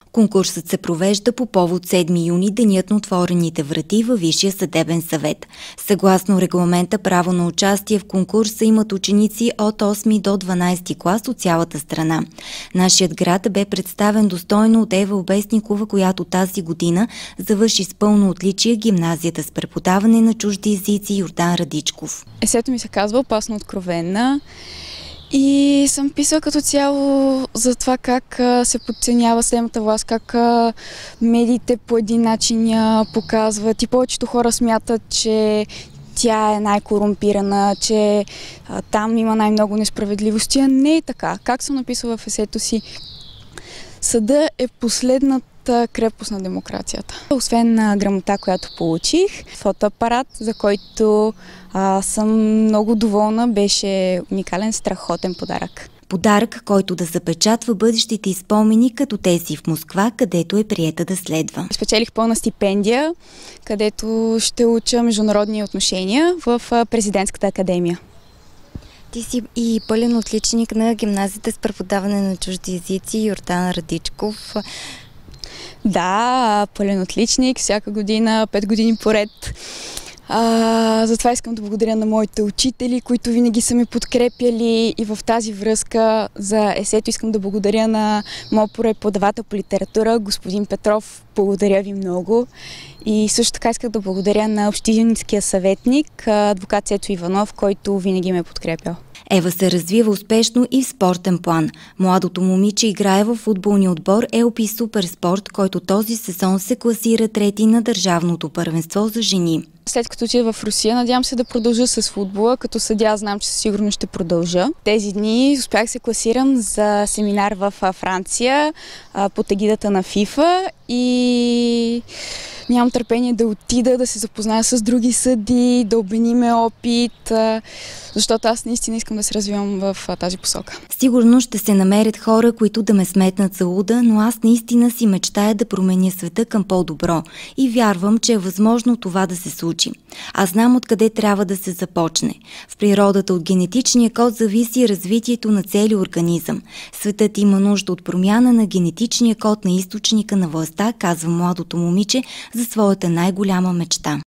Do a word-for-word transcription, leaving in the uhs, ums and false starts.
Конкурсът се провежда по повод седми юни, денят на отворените врати във Висшия съдебен съвет. Съгласно регламента, право на участие в конкурса имат ученици от осми до дванадесети клас от цялата страна. Нашият град бе представен достойно от Ева Обесникова, която тази година завърши с пълно отличие гимназията с преподаване на чужди езици Йордан Радичков. Есето ми се казва "Опасно откровенна" и съм писала като цяло за това как се подценява съдебната власт, как медиите по един начин я показват и повечето хора смятат, че тя е най-корумпирана, че а, там има най-много несправедливости, а не е така. Как съм написала в есето си, съда е последната крепост на демокрацията. Освен на грамота, която получих, фотоапарат, за който а, съм много доволна, беше уникален, страхотен подарък. Подарък, който да запечатва бъдещите изпомени, като тези в Москва, където е приета да следва. Спечелих пълна стипендия, където ще уча международни отношения в Президентската академия. Ти си и пълен отличник на гимназията с преподаване на чужди езици Йордан Радичков. Да, пълен отличник, всяка година, пет години поред. А, затова искам да благодаря на моите учители, които винаги са ме подкрепяли, и в тази връзка за есето искам да благодаря на моят преподавател по литература, господин Петров. Благодаря ви много. И също така исках да благодаря на общинския съветник, адвокат Цецо Иванов, който винаги ме е подкрепял. Ева се развива успешно и в спортен план. Младото момиче играе в футболния отбор Елпи Суперспорт, който този сезон се класира трети на държавното първенство за жени. След като отида в Русия, надявам се да продължа с футбола. Като съдия знам, че сигурно ще продължа. Тези дни успях да се класирам за семинар в Франция под егидата на ФИФА и нямам търпение да отида, да се запозная с други съдии, да обмениме опит, защото аз наистина искам да се развивам в тази посока. Сигурно ще се намерят хора, които да ме сметнат за луда, но аз наистина си мечтая да променя света към по-добро и вярвам, че е възможно това да се случи. Аз знам откъде трябва да се започне. В природата от генетичния код зависи развитието на целия организъм. Светът има нужда от промяна на генетичния код на източника на властта, казва младото момиче за своята най-голяма мечта.